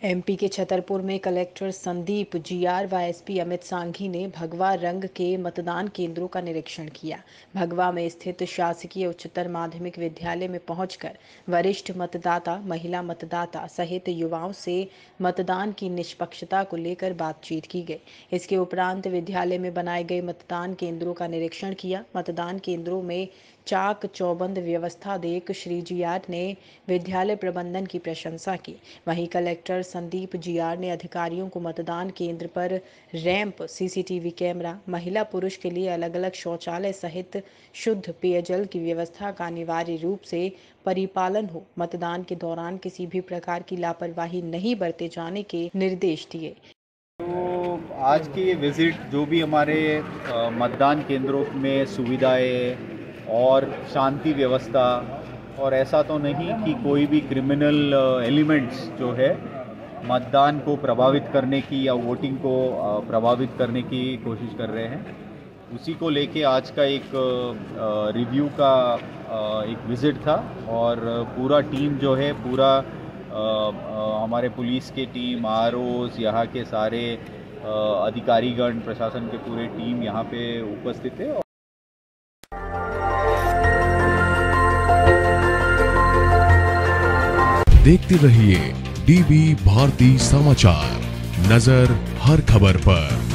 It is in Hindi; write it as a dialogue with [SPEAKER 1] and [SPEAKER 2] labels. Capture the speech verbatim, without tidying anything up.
[SPEAKER 1] एमपी के छतरपुर में कलेक्टर संदीप जीआर व एसपी अमित सांघी ने भगवा रंग के मतदान केंद्रों का निरीक्षण किया। भगवा में स्थित शासकीय उच्चतर माध्यमिक विद्यालय में पहुंचकर वरिष्ठ मतदाता, महिला मतदाता सहित युवाओं से मतदान की निष्पक्षता को लेकर बातचीत की गई। इसके उपरांत विद्यालय में बनाए गए मतदान केंद्रों का निरीक्षण किया। मतदान केंद्रों में चाक चौबंद व्यवस्था देख श्री जीआर ने विद्यालय प्रबंधन की प्रशंसा की। वहीं कलेक्टर संदीप जीआर ने अधिकारियों को मतदान केंद्र पर रैंप, सीसीटीवी कैमरा, महिला पुरुष के लिए अलग अलग शौचालय सहित शुद्ध पेयजल की व्यवस्था का अनिवार्य रूप से परिपालन हो, मतदान के दौरान किसी भी प्रकार की लापरवाही नहीं बरते जाने के निर्देश दिए।
[SPEAKER 2] तो आज की ये विज़िट जो भी हमारे मतदान केंद्रों में सुविधाएं और शांति व्यवस्था, और ऐसा तो नहीं कि कोई भी क्रिमिनल एलिमेंट्स जो है मतदान को प्रभावित करने की या वोटिंग को प्रभावित करने की कोशिश कर रहे हैं, उसी को लेके आज का एक रिव्यू का एक विज़िट था। और पूरा टीम जो है, पूरा हमारे पुलिस के टीम, आर ओज़, यहाँ के सारे अधिकारीगण, प्रशासन के पूरे टीम यहाँ पे उपस्थित है।
[SPEAKER 3] देखते रहिए डीबी भारती समाचार, नजर हर खबर पर।